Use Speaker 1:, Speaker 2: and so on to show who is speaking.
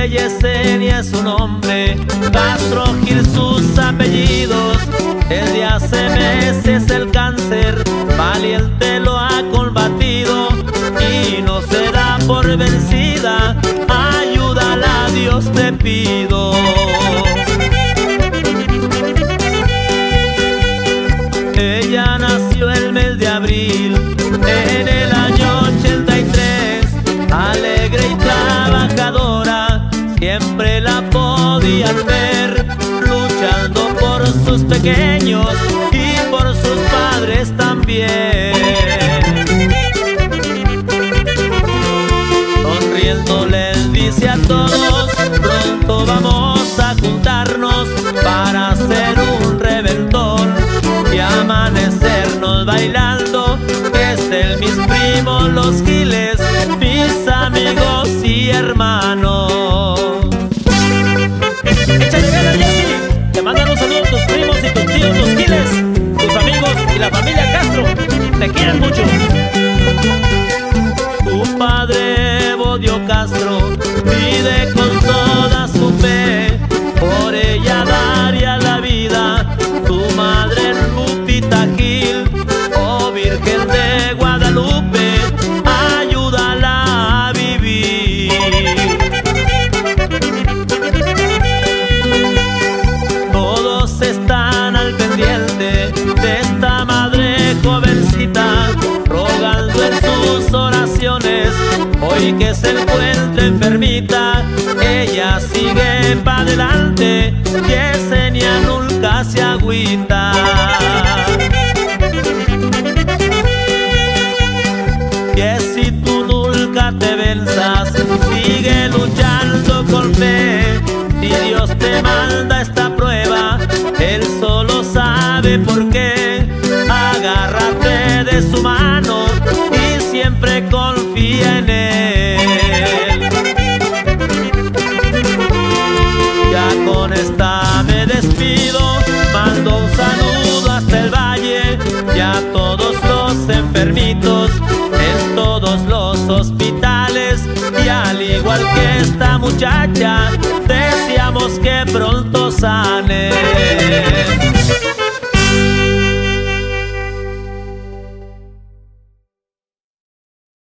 Speaker 1: Yesenia es su nombre, Castro Gil sus apellidos. Desde hace meses el cáncer valiente lo ha combatido y no se da por vencida. Ayúdala, Dios te pido. Ella nació el mes de abril en el año 83, alegre y trabajadora, siempre la podían ver luchando por sus pequeños y por sus padres también. Sonriendo les dice a todos: pronto vamos a juntarnos para hacer un reventón y amanecernos bailando. Estén mis primos los Giles, mis amigos y hermanos. Échale ganas, Jessy. Te mandan un saludo a tus primos y tus tíos los Giles, tus amigos y la familia Castro. Te quieren mucho. Tu padre Bodio Castro pide con toda su fe por ella daría la vida. Tu madre Lupita Gil, oh Virgen de Guadalupe, ayúdala a vivir. Todos están al pendiente de esta madre jovencita, rogando en sus oraciones hoy que se encuentra enfermita. Ella sigue pa' adelante, Yesenia nunca se agüita. Que si tú nunca te venzas, sigue luchando con fe. Si Dios te manda esta prueba, Él solo sabe por qué. Agárrate de su mano y siempre confía en Él. Ya con esta me despido, mando un saludo hasta el valle y a todos los enfermitos en todos los hospitales. Y al igual que esta muchacha, deseamos que pronto sane.